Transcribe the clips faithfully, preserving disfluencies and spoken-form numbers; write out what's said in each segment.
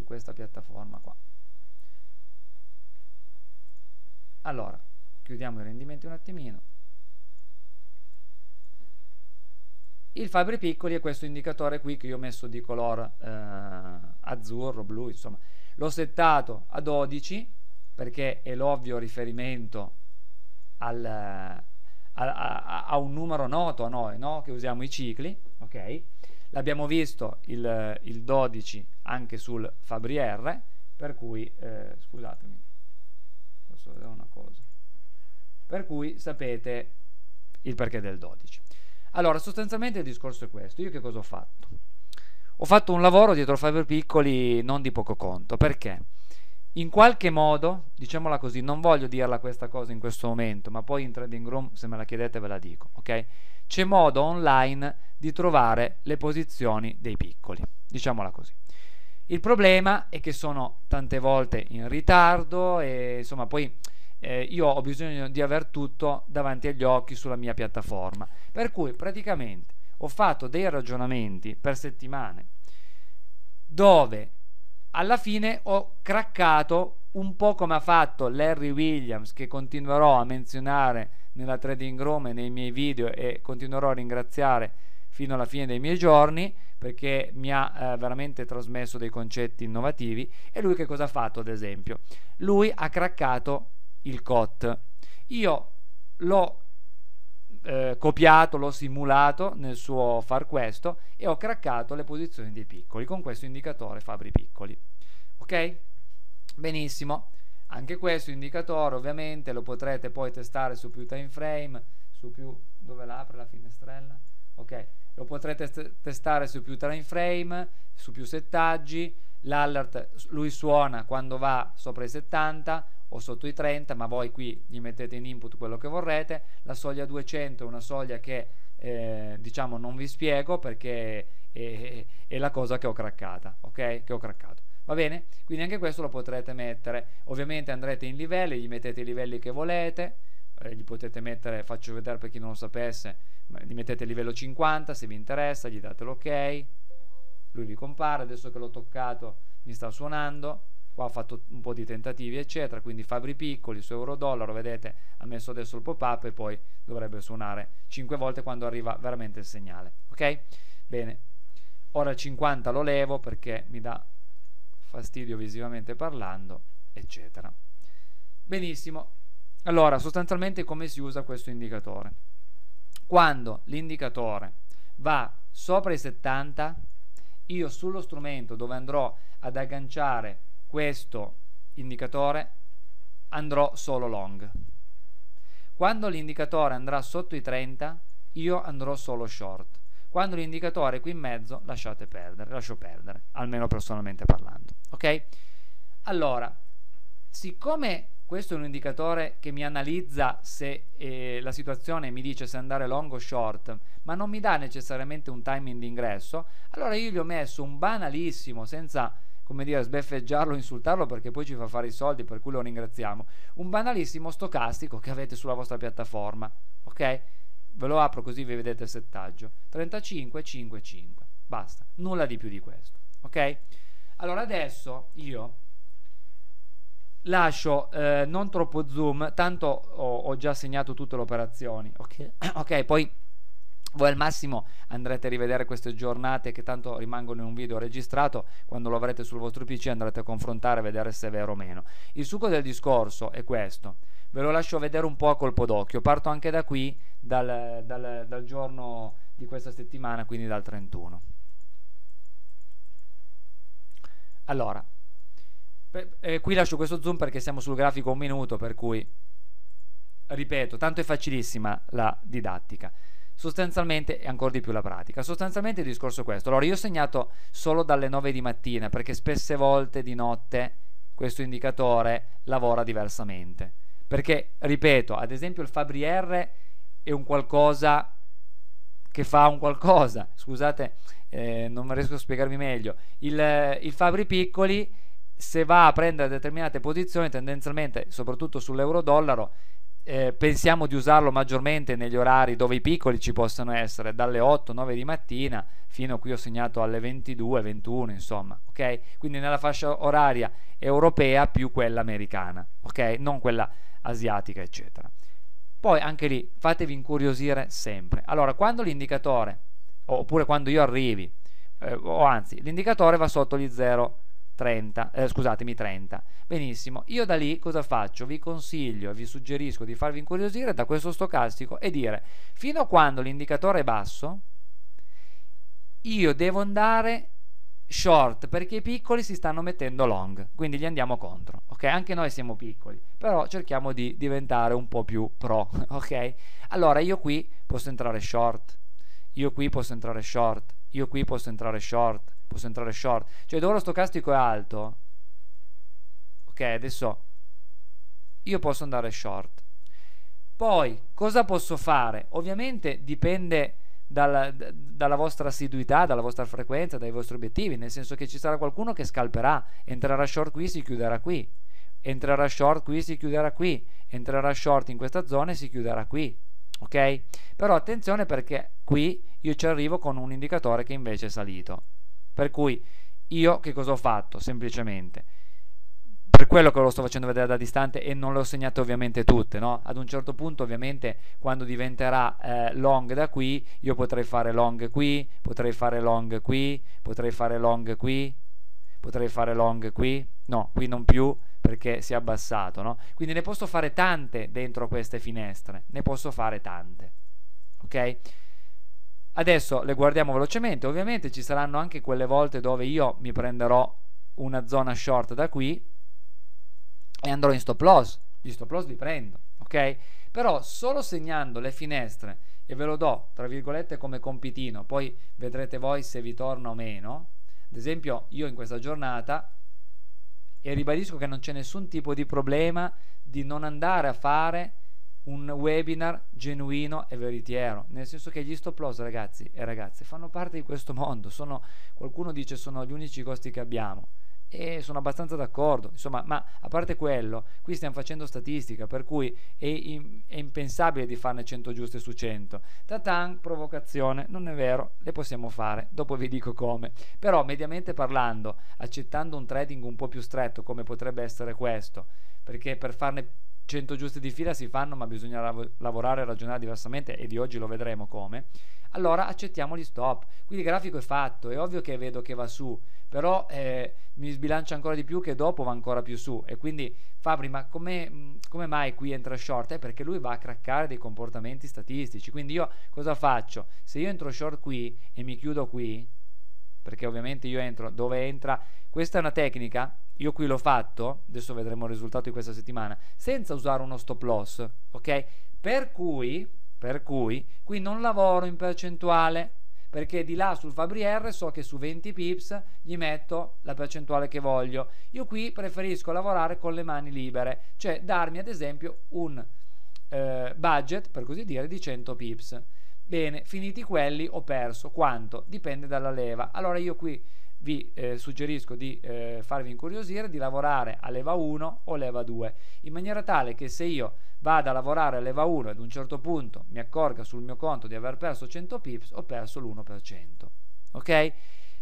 questa piattaforma qua. Allora, chiudiamo i rendimenti un attimino. Il Fabri Piccoli è questo indicatore qui che io ho messo di color eh, azzurro, blu, insomma. L'ho settato a dodici perché è l'ovvio riferimento al, a, a, a un numero noto a noi, no? Che usiamo i cicli, ok? L'abbiamo visto il, il dodici anche sul Fabri R, per cui, eh, scusatemi, posso vedere una cosa, per cui sapete il perché del dodici. Allora, sostanzialmente il discorso è questo. Io che cosa ho fatto? Ho fatto un lavoro dietro Fabri Piccoli non di poco conto, perché in qualche modo, diciamola così, non voglio dirla questa cosa in questo momento, ma poi in Trading Room, se me la chiedete, ve la dico, ok? C'è modo online di trovare le posizioni dei piccoli, diciamola così. Il problema è che sono tante volte in ritardo e insomma poi eh, io ho bisogno di aver tutto davanti agli occhi sulla mia piattaforma, per cui praticamente ho fatto dei ragionamenti per settimane dove alla fine ho craccato un po' come ha fatto Larry Williams, che continuerò a menzionare nella Trading Room e nei miei video e continuerò a ringraziare fino alla fine dei miei giorni, perché mi ha eh, veramente trasmesso dei concetti innovativi. E lui che cosa ha fatto, ad esempio? Lui ha craccato il C O T. Io l'ho eh, copiato, l'ho simulato nel suo far questo e ho craccato le posizioni dei piccoli con questo indicatore Fabri Piccoli. Ok? Benissimo. Anche questo indicatore ovviamente lo potrete poi testare su più time frame, su più, dove l'apre la finestrella? Ok, lo potrete testare su più time frame, su più settaggi. L'alert lui suona quando va sopra i settanta o sotto i trenta, ma voi qui gli mettete in input quello che vorrete. La soglia duecento è una soglia che eh, diciamo non vi spiego perché è, è la cosa che ho craccata, ok? Che ho craccato. Va bene? Quindi anche questo lo potrete mettere. Ovviamente andrete in livelli, gli mettete i livelli che volete, eh, gli potete mettere, faccio vedere per chi non lo sapesse, gli mettete il livello cinquanta se vi interessa, gli date l'ok, lui vi compare. Adesso che l'ho toccato mi sta suonando, qua ha fatto un po' di tentativi eccetera, quindi Fabri Piccoli su euro dollaro, vedete, ha messo adesso il pop up e poi dovrebbe suonare cinque volte quando arriva veramente il segnale, ok? Bene, ora il cinquanta lo levo perché mi dà fastidio visivamente parlando eccetera. Benissimo. Allora, sostanzialmente come si usa questo indicatore? Quando l'indicatore va sopra i settanta, io sullo strumento dove andrò ad agganciare questo indicatore andrò solo long. Quando l'indicatore andrà sotto i trenta, io andrò solo short. Quando l'indicatore è qui in mezzo, lasciate perdere, lascio perdere, almeno personalmente parlando, ok? Allora, siccome questo è un indicatore che mi analizza se eh, la situazione mi dice se andare long o short, ma non mi dà necessariamente un timing di ingresso, allora io gli ho messo un banalissimo, senza, come dire, sbeffeggiarlo o insultarlo, perché poi ci fa fare i soldi, per cui lo ringraziamo, un banalissimo stocastico che avete sulla vostra piattaforma, ok? Ve lo apro così vi vedete il settaggio, trentacinque, cinque, cinque, basta, nulla di più di questo, ok? Allora adesso io lascio eh, non troppo zoom, tanto ho, ho già segnato tutte le operazioni, ok? Ok, poi voi al massimo andrete a rivedere queste giornate che tanto rimangono in un video registrato, quando lo avrete sul vostro P C andrete a confrontare e vedere se è vero o meno. Il succo del discorso è questo, ve lo lascio vedere un po' a colpo d'occhio, parto anche da qui, dal, dal, dal giorno di questa settimana, quindi dal trentuno. Allora, per, eh, qui lascio questo zoom perché siamo sul grafico un minuto, per cui ripeto, tanto è facilissima la didattica, sostanzialmente è ancora di più la pratica. Sostanzialmente il discorso è questo. Allora io ho segnato solo dalle nove di mattina perché spesse volte di notte questo indicatore lavora diversamente, perché ripeto, ad esempio il Fabri R è un qualcosa che fa un qualcosa, scusate, eh, non riesco a spiegarmi meglio. Il, il Fabri Piccoli, se va a prendere determinate posizioni, tendenzialmente soprattutto sull'euro dollaro, eh, pensiamo di usarlo maggiormente negli orari dove i piccoli ci possono essere, dalle otto nove di mattina fino a qui ho segnato alle ventidue ventuno, insomma, ok? Quindi nella fascia oraria europea più quella americana, ok? Non quella asiatica, eccetera. Poi anche lì fatevi incuriosire sempre. Allora, quando l'indicatore, oppure quando io arrivi, eh, o anzi, l'indicatore va sotto gli zero virgola trenta, eh, scusatemi, trenta. Benissimo, io da lì cosa faccio? Vi consiglio e vi suggerisco di farvi incuriosire da questo stocastico e dire: fino a quando l'indicatore è basso, io devo andare short perché i piccoli si stanno mettendo long, quindi gli andiamo contro, ok? Anche noi siamo piccoli, però cerchiamo di diventare un po' più pro, ok? Allora io qui posso entrare short, io qui posso entrare short, io qui posso entrare short, posso entrare short, cioè dove lo stocastico è alto, ok? Adesso io posso andare short. Poi cosa posso fare? Ovviamente dipende dalla, dalla vostra assiduità, dalla vostra frequenza, dai vostri obiettivi, nel senso che ci sarà qualcuno che scalperà, entrerà short qui, si chiuderà qui, entrerà short qui, si chiuderà qui, entrerà short in questa zona e si chiuderà qui, ok? Però attenzione, perché qui io ci arrivo con un indicatore che invece è salito, per cui io che cosa ho fatto? Semplicemente, per quello che lo sto facendo vedere da distante e non le ho segnate ovviamente tutte, no? Ad un certo punto ovviamente quando diventerà eh, long da qui, io potrei fare long qui, potrei fare long qui, potrei fare long qui, potrei fare long qui, no, qui non più perché si è abbassato, no? Quindi ne posso fare tante dentro queste finestre, ne posso fare tante, ok? Adesso le guardiamo velocemente. Ovviamente ci saranno anche quelle volte dove io mi prenderò una zona short da qui e andrò in stop loss, gli stop loss li prendo, ok? Però solo segnando le finestre, e ve lo do tra virgolette come compitino, poi vedrete voi se vi torna o meno. Ad esempio io in questa giornata, e ribadisco che non c'è nessun tipo di problema di non andare a fare un webinar genuino e veritiero, nel senso che gli stop loss, ragazzi e ragazze, fanno parte di questo mondo. Sono, qualcuno dice sono gli unici costi che abbiamo, e sono abbastanza d'accordo, insomma, ma a parte quello, qui stiamo facendo statistica, per cui è, in, è impensabile di farne cento giuste su cento. Tatan, provocazione, non è vero, le possiamo fare, dopo vi dico come. Però mediamente parlando, accettando un trading un po' più stretto come potrebbe essere questo, perché per farne cento giuste di fila si fanno, ma bisogna lav- lavorare e ragionare diversamente, e di oggi lo vedremo come. Allora accettiamo gli stop. Quindi il grafico è fatto, è ovvio che vedo che va su, però eh, mi sbilancia ancora di più che dopo va ancora più su, e quindi Fabri, ma come, come mai qui entra short? È perché lui va a craccare dei comportamenti statistici. Quindi io cosa faccio? Se io entro short qui e mi chiudo qui, perché ovviamente io entro dove entra, questa è una tecnica, io qui l'ho fatto, adesso vedremo il risultato di questa settimana, senza usare uno stop loss, ok? Per cui, per cui qui non lavoro in percentuale, perché di là sul Fabri R so che su venti pips gli metto la percentuale che voglio. Io qui preferisco lavorare con le mani libere, cioè darmi ad esempio un eh, budget, per così dire, di cento pips. Bene, finiti quelli ho perso quanto? Dipende dalla leva. Allora io qui vi eh, suggerisco di eh, farvi incuriosire, di lavorare a leva uno o leva due, in maniera tale che se io vado a lavorare a leva uno e ad un certo punto mi accorga sul mio conto di aver perso cento pips, ho perso l'uno per cento, ok?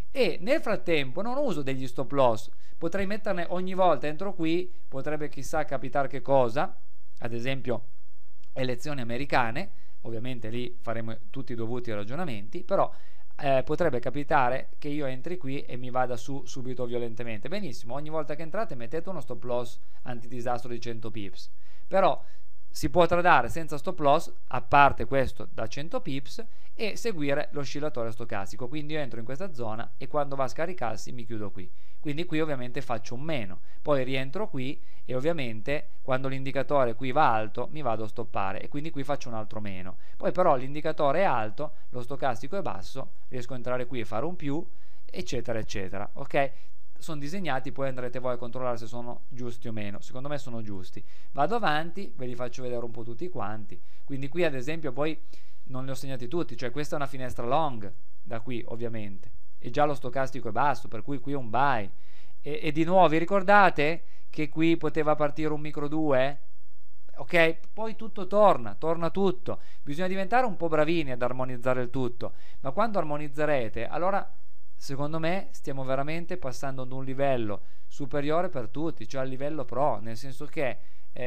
E nel frattempo non uso degli stop loss, potrei metterne ogni volta, entro qui, potrebbe chissà capitare che cosa, ad esempio elezioni americane, ovviamente lì faremo tutti i dovuti ragionamenti, però Eh, potrebbe capitare che io entri qui e mi vada su subito violentemente. Benissimo, ogni volta che entrate mettete uno stop loss antidisastro di cento pips, però si può tradare senza stop loss, a parte questo da cento pips, e seguire l'oscillatore stocastico. Quindi io entro in questa zona e quando va a scaricarsi mi chiudo qui, quindi qui ovviamente faccio un meno, poi rientro qui e ovviamente quando l'indicatore qui va alto mi vado a stoppare e quindi qui faccio un altro meno. Poi però l'indicatore è alto, lo stocastico è basso, riesco a entrare qui e fare un più, eccetera eccetera, ok? Sono disegnati, poi andrete voi a controllare se sono giusti o meno. Secondo me sono giusti. Vado avanti, ve li faccio vedere un po' tutti quanti. Quindi qui ad esempio poi non li ho segnati tutti, cioè questa è una finestra long da qui ovviamente, e già lo stocastico è basso, per cui qui è un buy, e, e di nuovo vi ricordate che qui poteva partire un micro due? ok? Poi tutto torna, torna tutto. Bisogna diventare un po' bravini ad armonizzare il tutto, ma quando armonizzerete, allora secondo me stiamo veramente passando ad un livello superiore per tutti, cioè al livello pro, nel senso che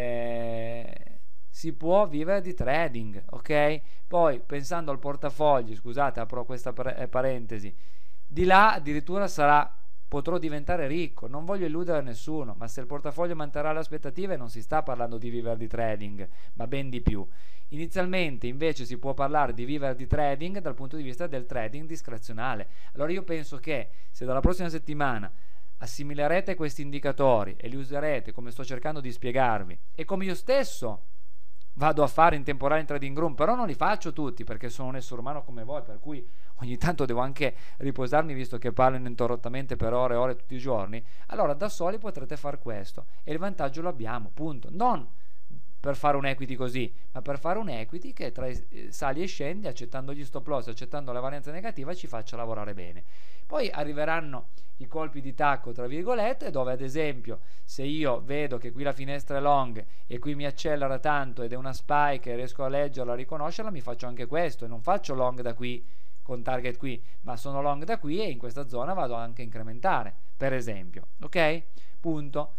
eh, si può vivere di trading, ok? Poi pensando al portafogli, scusate, apro questa par- parentesi, di là addirittura sarà, potrò diventare ricco, non voglio illudere nessuno, ma se il portafoglio manterrà le aspettative non si sta parlando di vivere di trading, ma ben di più. Inizialmente invece si può parlare di vivere di trading dal punto di vista del trading discrezionale. Allora io penso che se dalla prossima settimana assimilerete questi indicatori e li userete come sto cercando di spiegarvi e come io stesso vado a fare in temporale in trading room, però non li faccio tutti perché sono un essere umano come voi, per cui ogni tanto devo anche riposarmi visto che parlo ininterrottamente per ore e ore tutti i giorni. Allora da soli potrete fare questo e il vantaggio lo abbiamo, punto. Non per fare un equity così, ma per fare un equity che tra sali e scendi, accettando gli stop loss, accettando la varianza negativa, ci faccia lavorare bene. Poi arriveranno i colpi di tacco tra virgolette, dove ad esempio se io vedo che qui la finestra è long e qui mi accelera tanto ed è una spike e riesco a leggerla, a riconoscerla, mi faccio anche questo e non faccio long da qui con target qui, ma sono long da qui e in questa zona vado anche a incrementare, per esempio, ok? Punto.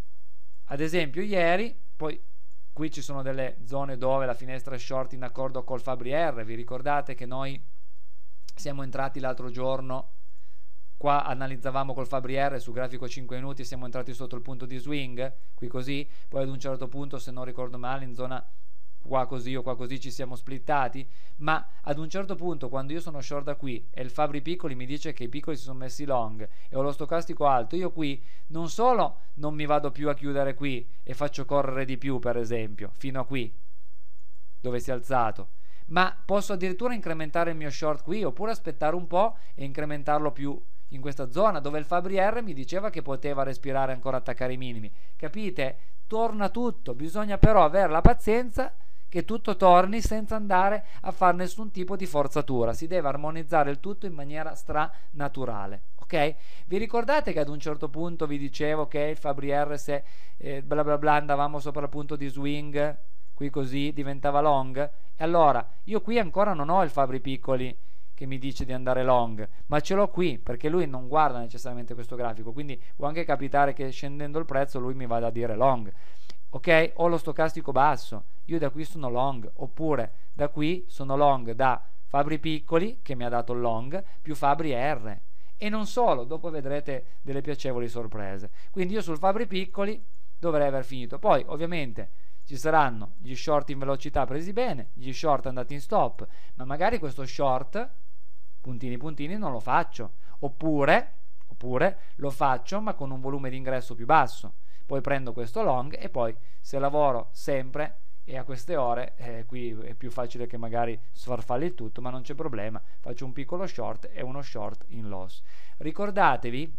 Ad esempio ieri, poi qui ci sono delle zone dove la finestra è short in accordo col Fabri R, vi ricordate che noi siamo entrati l'altro giorno, qua analizzavamo col Fabri R su grafico cinque minuti, siamo entrati sotto il punto di swing, qui così, poi ad un certo punto, se non ricordo male, in zona qua così o qua così ci siamo splittati, ma ad un certo punto quando io sono short da qui e il Fabri piccoli mi dice che i piccoli si sono messi long e ho lo stocastico alto, io qui non solo non mi vado più a chiudere qui e faccio correre di più, per esempio, fino a qui dove si è alzato, ma posso addirittura incrementare il mio short qui oppure aspettare un po' e incrementarlo più in questa zona dove il Fabri R mi diceva che poteva respirare ancora, attaccare i minimi. Capite? Torna tutto, bisogna però avere la pazienza che tutto torni senza andare a fare nessun tipo di forzatura, si deve armonizzare il tutto in maniera stranaturale, ok? Vi ricordate che ad un certo punto vi dicevo che il Fabri R, se eh, bla bla bla andavamo sopra il punto di swing, qui così diventava long? E allora io qui ancora non ho il Fabri piccoli che mi dice di andare long, ma ce l'ho qui perché lui non guarda necessariamente questo grafico, quindi può anche capitare che scendendo il prezzo lui mi vada a dire long, ok? Ho lo stocastico basso, io da qui sono long, oppure da qui sono long da Fabri piccoli che mi ha dato il long più Fabri R, e non solo, dopo vedrete delle piacevoli sorprese. Quindi io sul Fabri piccoli dovrei aver finito. Poi ovviamente ci saranno gli short in velocità presi bene, gli short andati in stop, ma magari questo short puntini puntini non lo faccio, oppure, oppure lo faccio ma con un volume di ingresso più basso, poi prendo questo long e poi se lavoro sempre e a queste ore eh, qui è più facile che magari sfarfalli il tutto, ma non c'è problema, faccio un piccolo short e uno short in loss. Ricordatevi,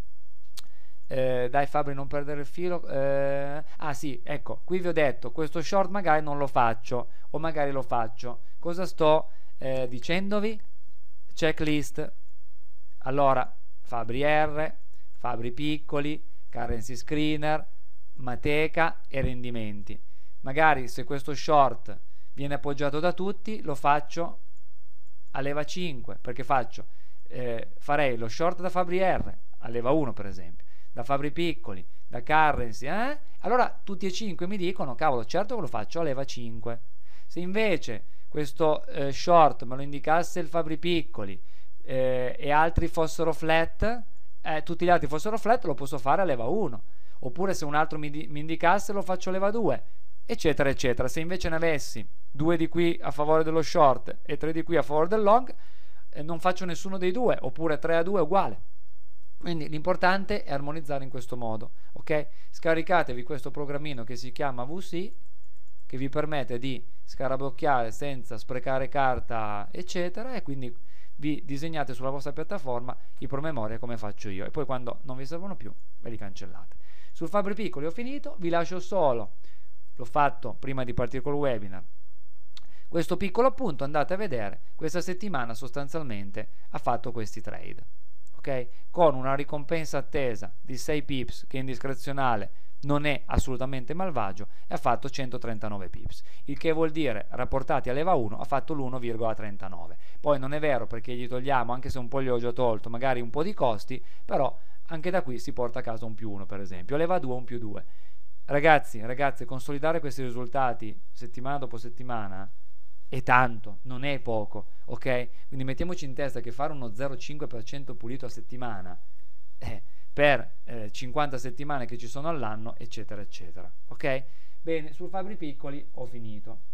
eh, dai Fabri non perdere il filo, eh, ah sì, ecco, qui vi ho detto questo short magari non lo faccio o magari lo faccio, cosa sto eh, dicendovi? Checklist. Allora Fabri R, Fabri piccoli, currency screener, Mateca e rendimenti. Magari se questo short viene appoggiato da tutti lo faccio a leva cinque, perché faccio eh, farei lo short da Fabri R a leva uno per esempio, da Fabri piccoli, da currency, eh? Allora tutti e cinque mi dicono cavolo, certo che lo faccio a leva cinque. Se invece questo eh, short me lo indicasse il Fabri piccoli eh, e altri fossero flat, eh, tutti gli altri fossero flat, lo posso fare a leva uno, oppure se un altro mi, di- mi indicasse lo faccio a leva due, eccetera eccetera. Se invece ne avessi due di qui a favore dello short e tre di qui a favore del long, eh, non faccio nessuno dei due, oppure tre a due uguale. Quindi l'importante è armonizzare in questo modo, ok? Scaricatevi questo programmino che si chiama V C, che vi permette di scarabocchiare senza sprecare carta eccetera, e quindi vi disegnate sulla vostra piattaforma i promemoria come faccio io, e poi quando non vi servono più ve li cancellate. Sul Fabri piccoli ho finito, vi lascio solo, l'ho fatto prima di partire col webinar, questo piccolo appunto, andate a vedere, questa settimana sostanzialmente ha fatto questi trade, ok? Con una ricompensa attesa di sei pips che in discrezionale non è assolutamente malvagio, e ha fatto centotrentanove pips, il che vuol dire, rapportati a leva uno, ha fatto l'uno virgola trentanove. Poi non è vero, perché gli togliamo, anche se un po' gli ho già tolto, magari un po' di costi, però anche da qui si porta a casa un più uno, per esempio, leva due un più due. Ragazzi, ragazze, consolidare questi risultati settimana dopo settimana è tanto, non è poco, ok? Quindi mettiamoci in testa che fare uno zero virgola cinque per cento pulito a settimana eh, per eh, cinquanta settimane che ci sono all'anno, eccetera, eccetera, ok? Bene, sul Fabri Piccoli ho finito.